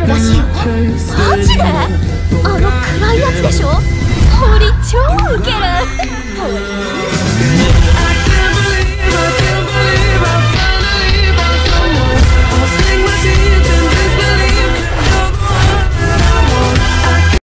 らしいよ。マジで？あの暗いやつでしょ？ホリ超ウケる。